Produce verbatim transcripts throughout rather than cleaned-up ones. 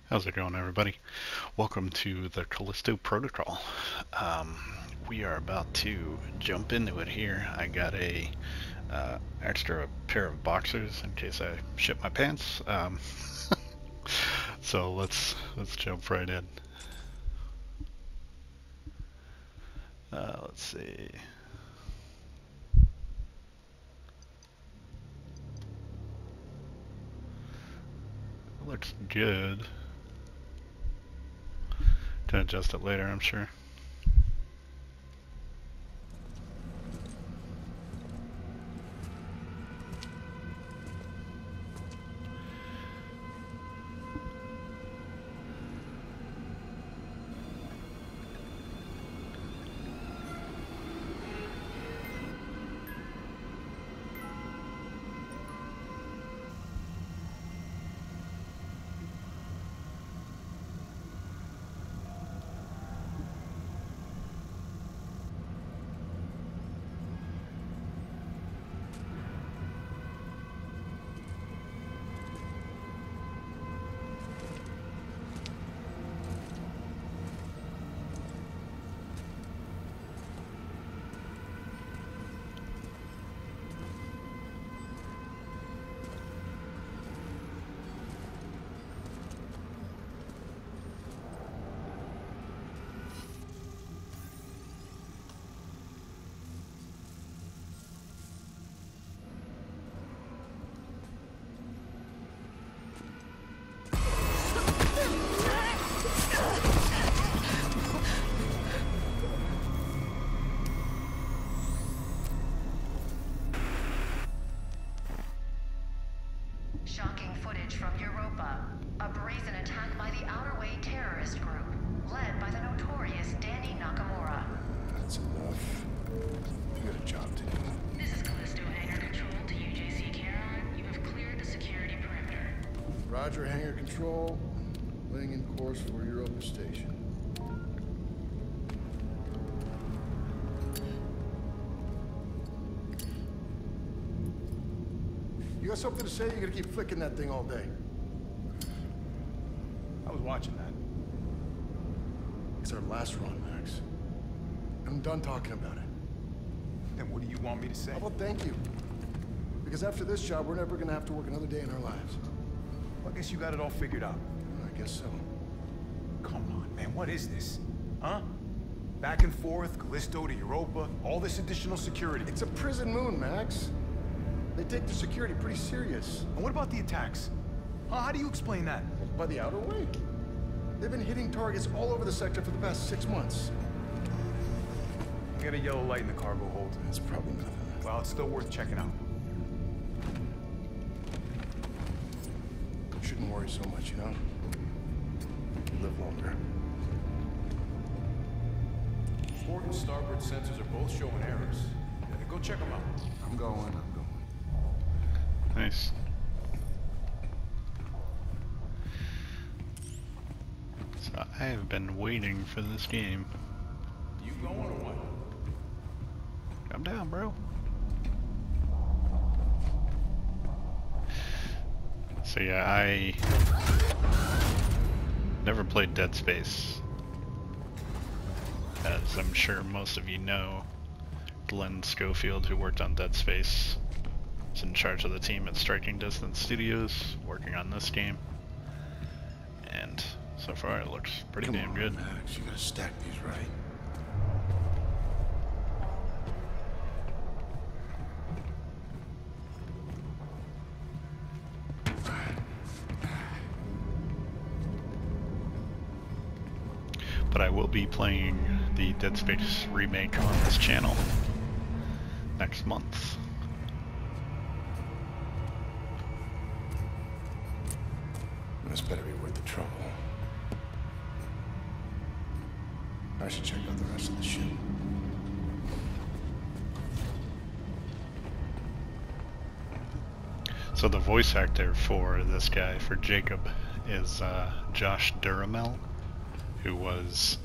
How's it going, everybody? Welcome to the Callisto Protocol. Um, we are about to jump into it here. I got a uh, extra pair of boxers in case I shit my pants. Um, so let's let's jump right in. Uh, let's see. Looks good. Can adjust it later, I'm sure. Shocking footage from Europa. A brazen attack by the Outer Way terrorist group, led by the notorious Dani Nakamura. That's enough. You got a job to do. This is Callisto Hangar Control to U J C Caron. You have cleared the security perimeter. Roger, hangar control. Laying in course for Europa Station. You got something to say? You're gonna keep flicking that thing all day. I was watching that. It's our last run, Max. I'm done talking about it. Then what do you want me to say? How about thank you? Because after this job, we're never gonna have to work another day in our lives. Well, I guess you got it all figured out. I guess so. Come on, man, what is this? Huh? Back and forth, Callisto to Europa, all this additional security. It's a prison moon, Max. They take the security pretty serious. And what about the attacks? Huh? How do you explain that? By the Outer Way. They've been hitting targets all over the sector for the past six months. We got a yellow light in the cargo hold. That's probably nothing. Well, it's still worth checking out. You shouldn't worry so much, you know? Live longer. Port and starboard sensors are both showing errors. Yeah, go check them out. I'm going, I'm going. Nice. So I have been waiting for this game. You going or what? Calm down, bro. So yeah, I never played Dead Space. As I'm sure most of you know, Glen Schofield, who worked on Dead Space, is in charge of the team at Striking Distance Studios, working on this game. And so far it looks pretty Come damn on, good. Max, you gotta stack these right. But I will be playing the Dead Space remake on this channel next month. This better be worth the trouble. I should check out the rest of the ship. So the voice actor for this guy, for Jacob, is uh, Josh Duhamel, who was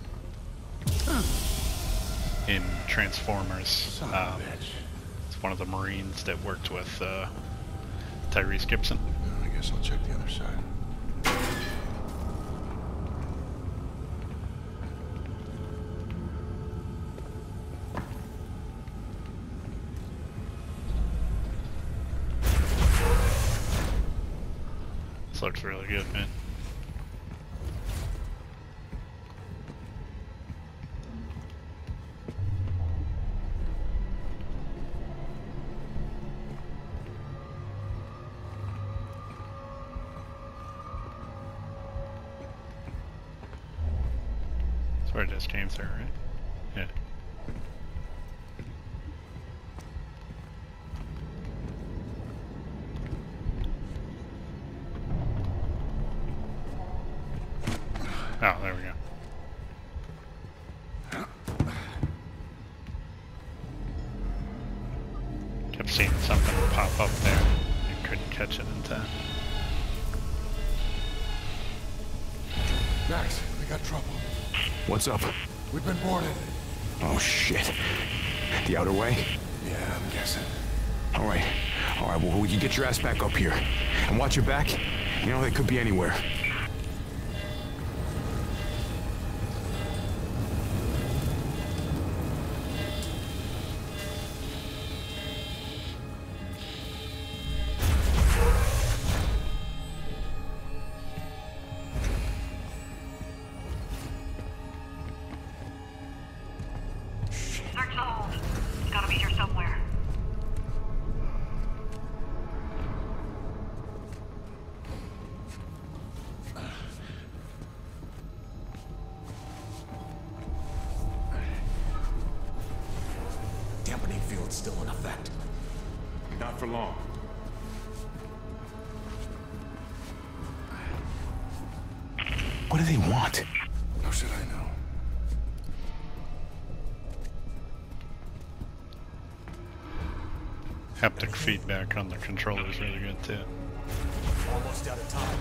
in Transformers. Son of Um, a bitch. it's one of the Marines that worked with uh, Tyrese Gibson. I guess I'll check the other side. This looks really good, man. That's where it just came through, right? Yeah. Oh, there we go. Kept seeing something pop up there. I couldn't catch it in time. Max, we got trouble. What's up? We've been boarded. Oh, shit. The outer way? Yeah, I'm guessing. All right. All right, well, we can get your ass back up here. And watch your back. You know, they could be anywhere. Still in effect. Not for long. What do they want? How should I know? Haptic feedback on the controller is really good too. Almost out of time.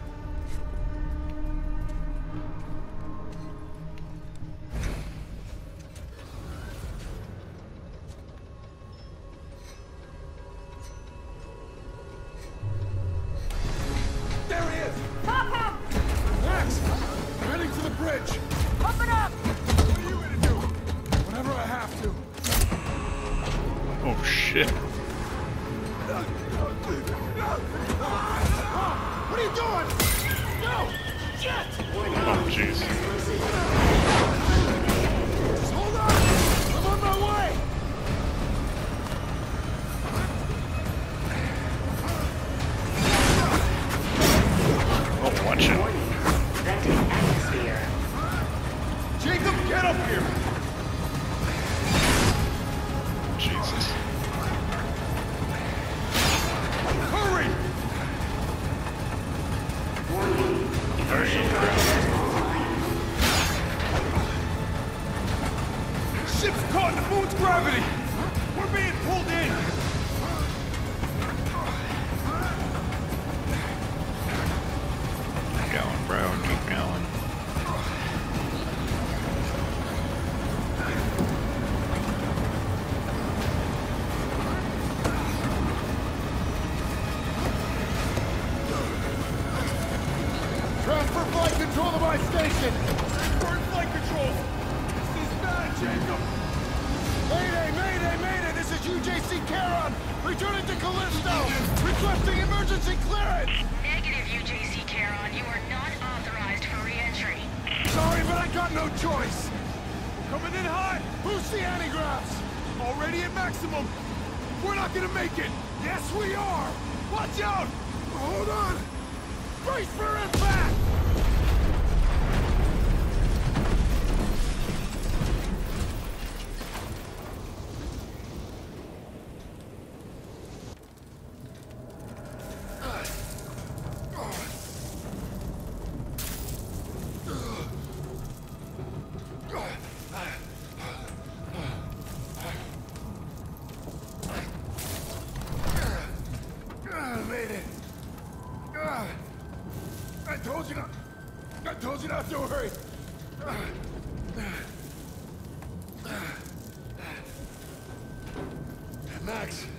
Max.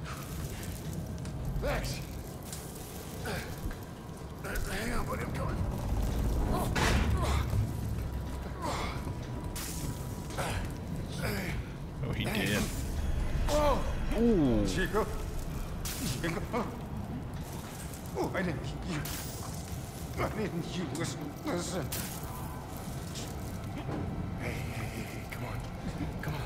Max. Hang on, buddy, I'm coming. Oh, he did. Whoa! Ooh. Chico. Oh, I didn't. Why didn't you listen? Listen. Hey, hey, hey, hey, come on. Come on.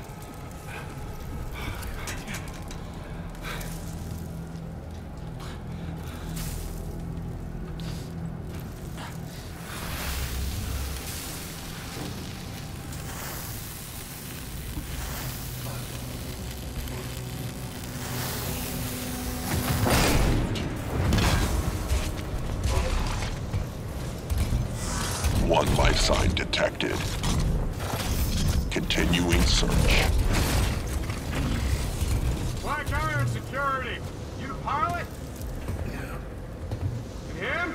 One life sign detected. Continuing search. Black Iron Security! You the pilot? Yeah. And him?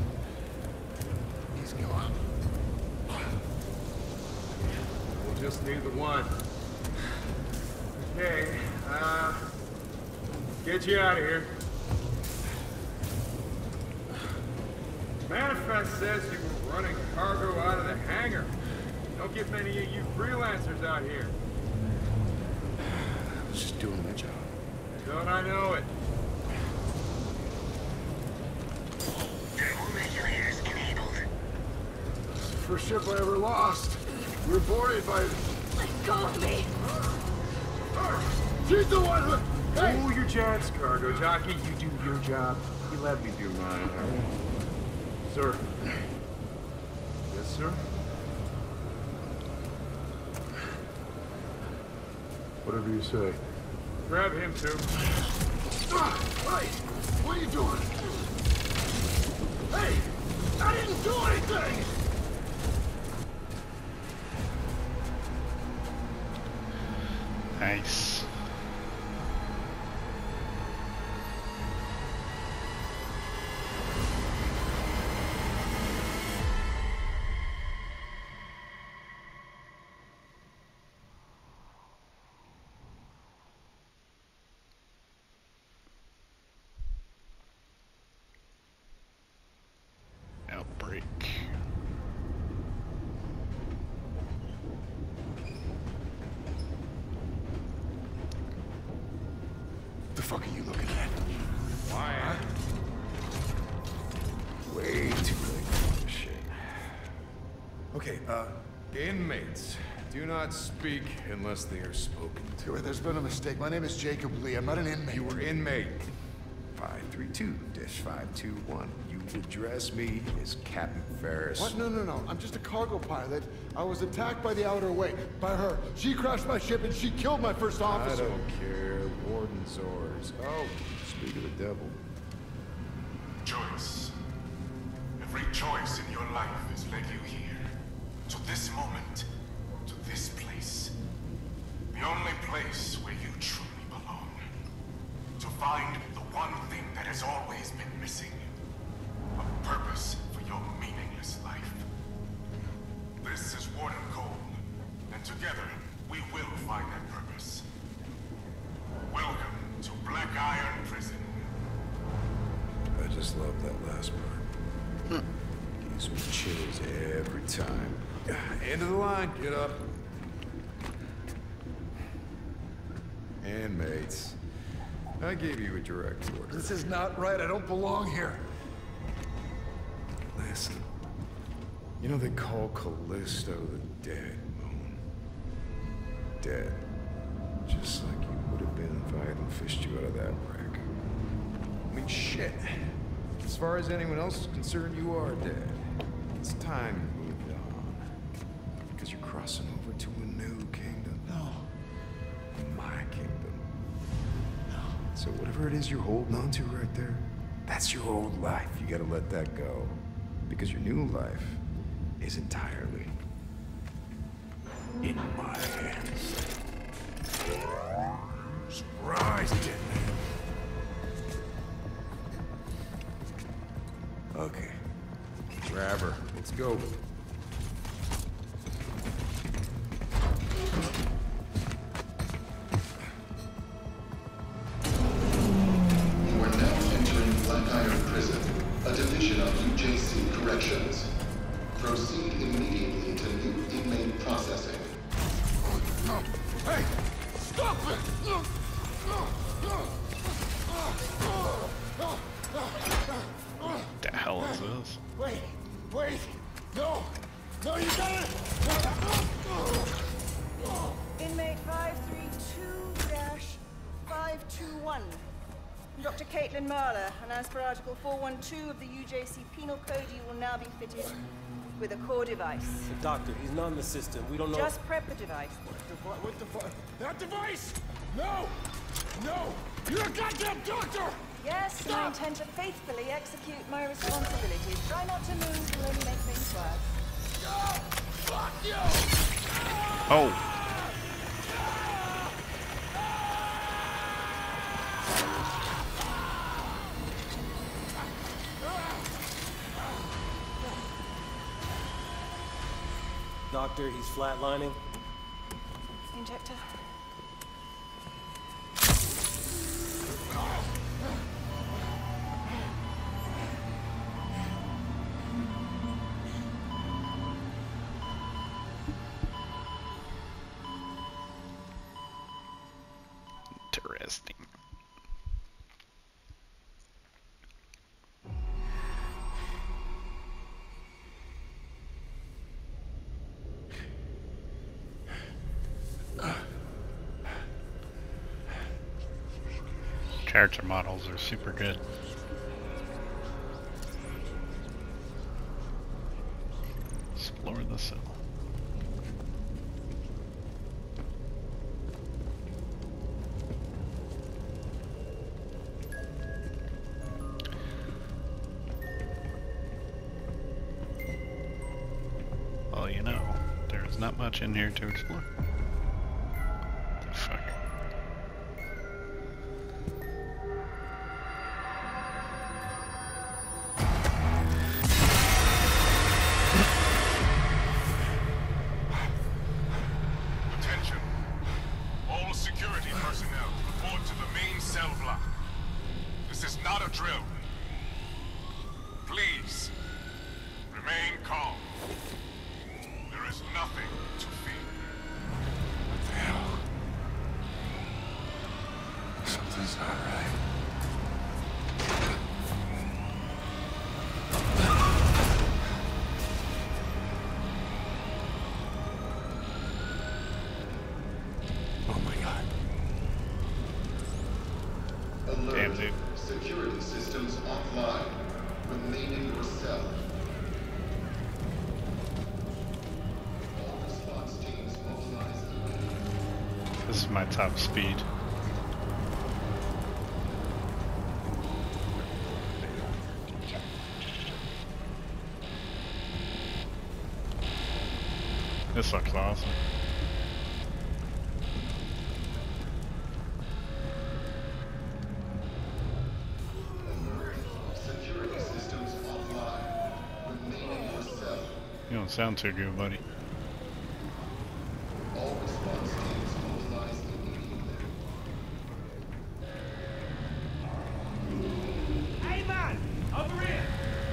He's gone. We'll just need the one. Okay, uh... get you out of here. Manifest says you were running cargo out of the hangar. Don't get many of you freelancers out here. I was just doing my job. Don't I know it? Thermal regulators enabled. It's the first ship I ever lost. We were boarded by... Let go of me! She's the one who... Hey! Cool your jets, cargo jockey. You do your job. You let me do mine, all right? Sir. Yes, sir? Whatever you say. Grab him, too. Ah, hey! What are you doing? Hey! I didn't do anything! Nice. Outbreak. The fuck are you looking at? Why? Huh? Way too late for this shit. Okay, uh, inmates. Do not speak unless they are spoken to. There's been a mistake. My name is Jacob Lee. I'm not an inmate. You were inmate. five three two dash five two one. You address me as Captain Ferris. What? No, no, no. I'm just a cargo pilot. I was attacked by the outer way. By her. She crashed my ship and she killed my first I officer. don't care. Warden's orders. Oh, speak of the devil. Choice. Every choice in your life has led you here. To this moment. To this place. The only place where you truly belong. To find the one thing that has always been missing. A purpose for your meaningless life. This is Warden Cole. And together, we will find that purpose. Welcome to Black Iron Prison. I just love that last part. Gives me chills every time. End of the line, get up. Inmates, I gave you a direct order. This is not right. I don't belong here. Listen, you know they call Callisto the dead moon. Dead. Just like you would have been if I hadn't fished you out of that wreck. I mean, shit. As far as anyone else is concerned, you are dead. It's time you moved on. Because you're crossing over to a new kingdom. No. My kingdom. No. So whatever it is you're holding on to right there, that's your old life. You gotta let that go. Because your new life is entirely in my hands. Surprised, didn't it? Okay. Grab her. Let's go. You are now entering Black Iron Prison, a division of U J C Corrections. Proceed immediately to new inmate processing. Hey! Stop it! The hell is this? Wait, wait, no, no, you got it! Inmate five three two dash five two one. Doctor Caitlyn Mahler, and as per Article four one two of the U J C Penal Code, you will now be fitted with a core device. The doctor, he's not in the system. We don't know. Just prep the device. What the fuck? That device! No! No! You're a goddamn doctor! Yes, and I intend to faithfully execute my responsibilities. Try not to move, will only make things worse. Oh, fuck you! Oh! Doctor, he's flatlining. Injector. Interesting. Character models are super good. Explore the cell. Well, you know, there's not much in here to explore. What the fuck? Attention. All security personnel report to the main cell block. This is not a drill. Please, remain calm. There is nothing to fear. What the hell? Something's not right. Oh my god. Alert. Damn, dude. Security systems offline. Remain in your cell. All response teams mobilized immediately. This is my top speed. This looks awesome. Security systems offline. Remain in your cell. You don't sound too good, buddy. All response teams mobilized immediately. Hey man, over here!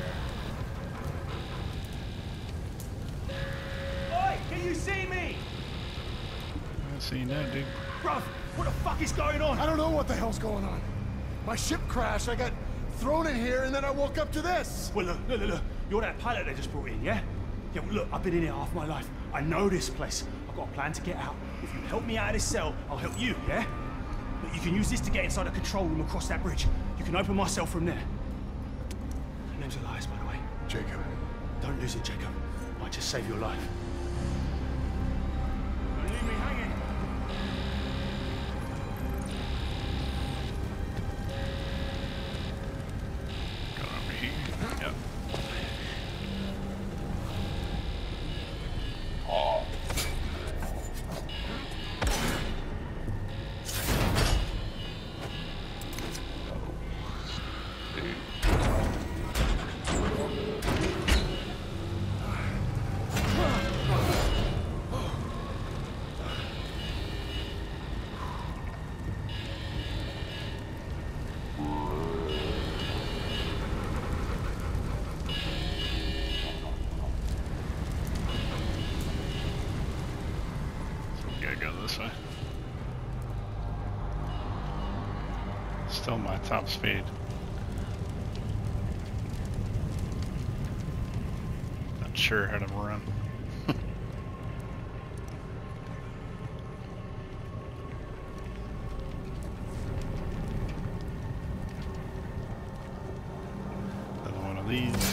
Oi, can you see me? I see you now, dude. Bruv, what the fuck is going on? I don't know what the hell's going on. My ship crashed, I got thrown in here, and then I woke up to this. Well, look, look, look, look. You're that pilot they just brought in, yeah? Yeah, well, look, I've been in here half my life. I know this place. I've got a plan to get out. If you help me out of this cell, I'll help you, yeah? Look, you can use this to get inside a control room across that bridge. You can open my cell from there. My name's Elias, by the way. Jacob. Don't lose it, Jacob. Might just save your life. Don't leave me hanging. Go over here. Yep. Still my top speed. Not sure how to run. Another one of these.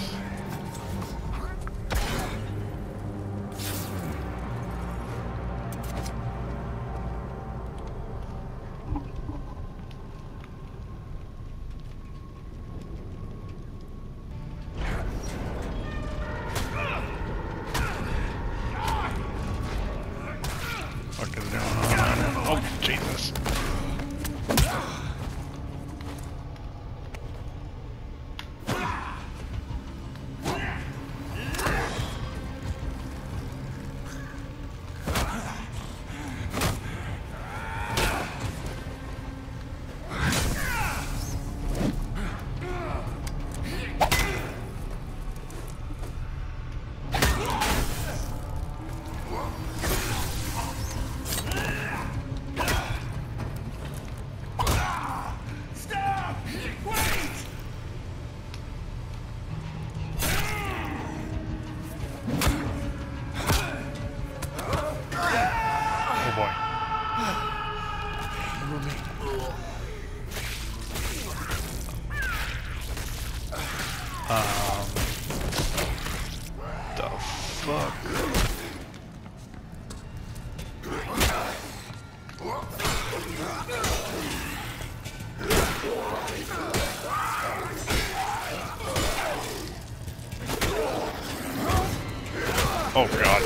Oh god.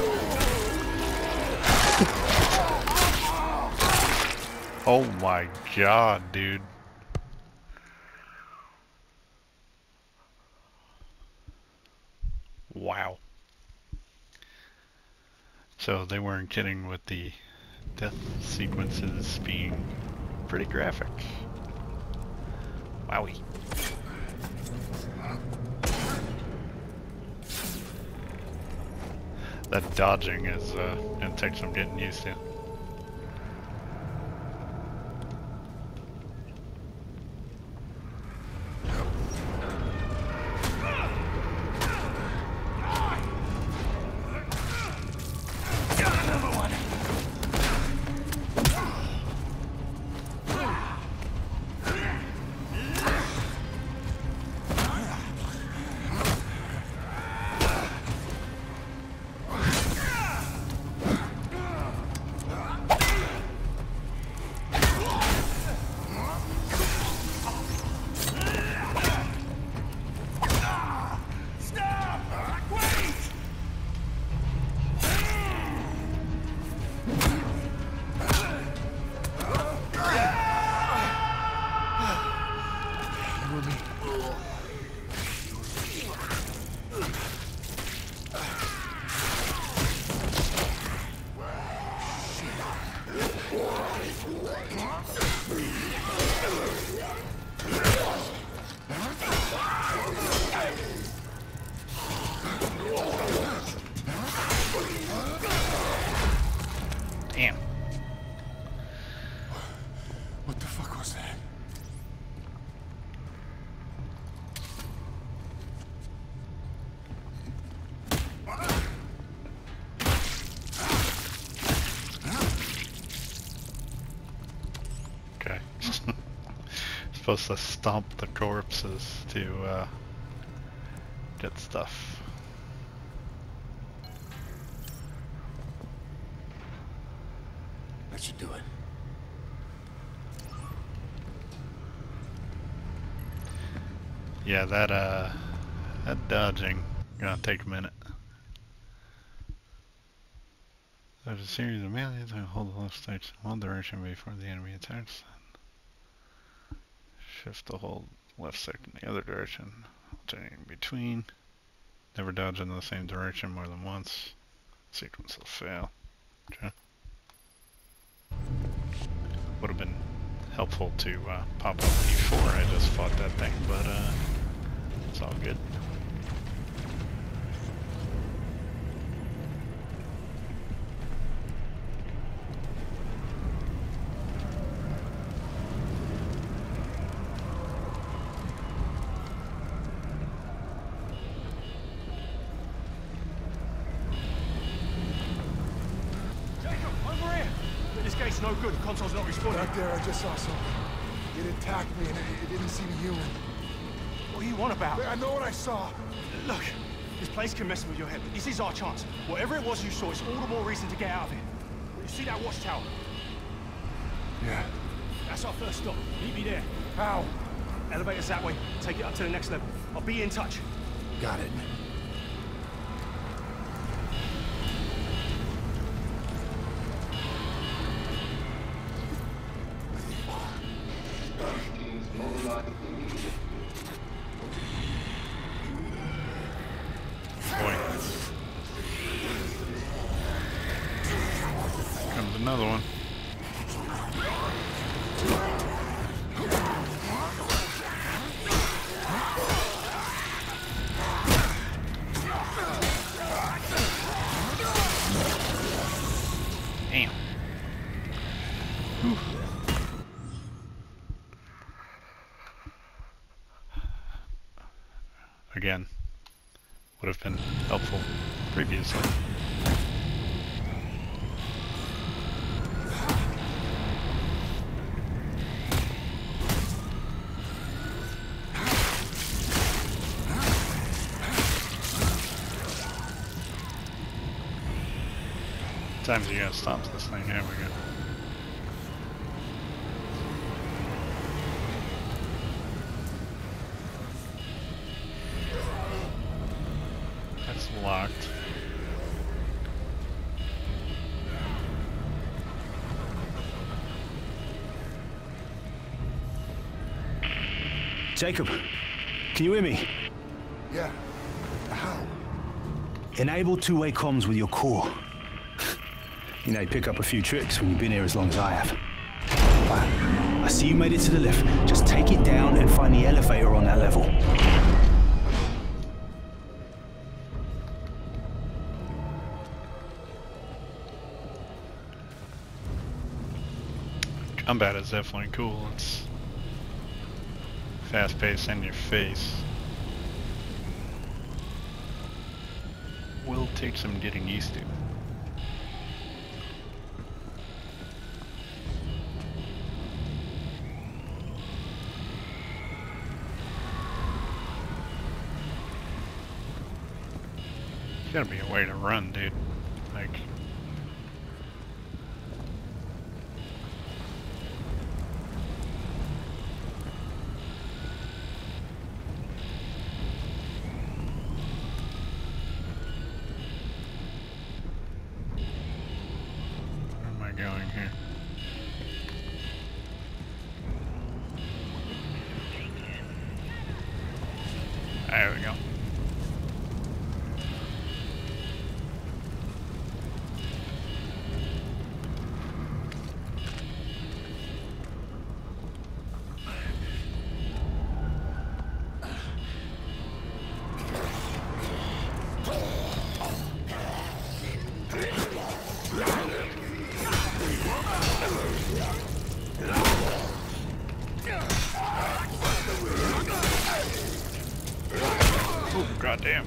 Oh my god, dude. Wow. So they weren't kidding with the death sequences being pretty graphic. Wowie. That dodging is uh, gonna take some getting used to. Supposed to stomp the corpses to uh, get stuff. That should do it. Yeah, that uh, that dodging gonna take a minute. There's a series of melees that hold the left stick in one direction before the enemy attacks. Shift the hold left stick in the other direction, alternating between. Never dodge in the same direction more than once. Sequence will fail. Okay. Would have been helpful to uh, pop up before I just fought that thing, but uh, it's all good. It's no good. The console's not responding. Back there, I just saw something. It attacked me and it, it didn't seem human. What are you on about? I know what I saw. Look, this place can mess with your head, but this is our chance. Whatever it was you saw, it's all the more reason to get out of here. You see that watchtower? Yeah. That's our first stop. Meet me there. How? Elevator's that way. Take it up to the next level. I'll be in touch. Got it. Boy. Comes another one. Damn. Whew. Again, would have been helpful previously. Times you gotta stop this thing. There we go. That's locked. Jacob, can you hear me? Yeah. How? Enable two-way comms with your core. You know, you pick up a few tricks when you've been here as long as I have. But I see you made it to the lift. Just take it down and find the elevator on that level. Combat is definitely cool. It's fast-paced in your face. Will take some getting used to. There's gotta be a way to run, dude. Like... Where am I going here? There we go. Goddamn.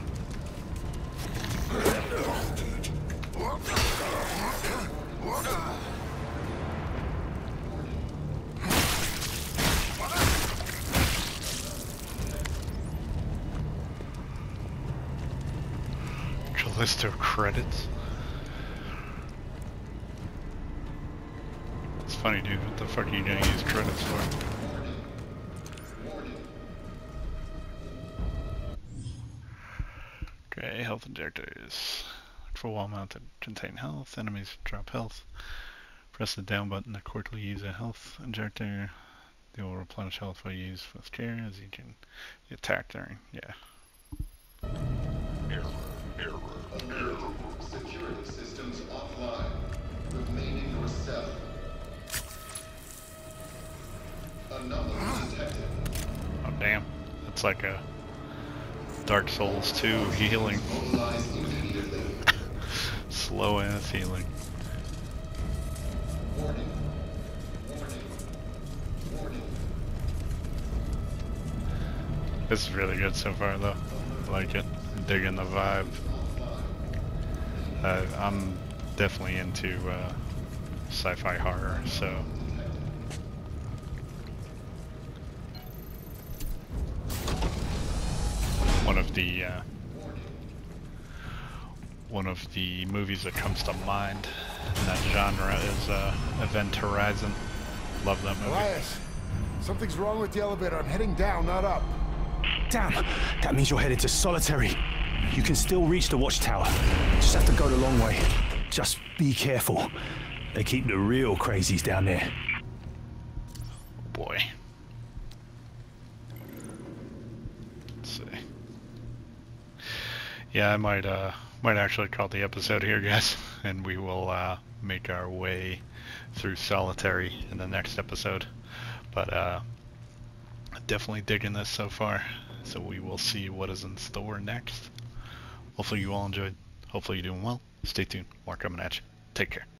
Callisto credits. It's funny, dude. What the fuck are you gonna use credits for? Okay, health injectors. For wall mounted, contain health. Enemies drop health. Press the down button to quickly use a health injector. They will replenish health while used with care as you can attack during. Yeah. Error, error, error. Security systems offline. Remain in your cell. Anomaly detected. Oh damn. That's like a Dark Souls two healing. Slow ass healing. Warning. Warning. Warning. This is really good so far though. I like it. I'm digging the vibe. Uh, I'm definitely into uh, sci-fi horror, so one of the uh, one of the movies that comes to mind in that genre is uh, Event Horizon. Love that movie. Elias, something's wrong with the elevator. I'm heading down, not up. Damn, that means you're headed to solitary. You can still reach the watchtower. Just have to go the long way. Just be careful. They keep the real crazies down there. Oh boy. Let's see. Yeah, I might uh might actually call the episode here, guys, and we will uh make our way through solitary in the next episode. But uh definitely digging this so far. So we will see what is in store next. Hopefully you all enjoyed. Hopefully you're doing well. Stay tuned. More coming at you. Take care.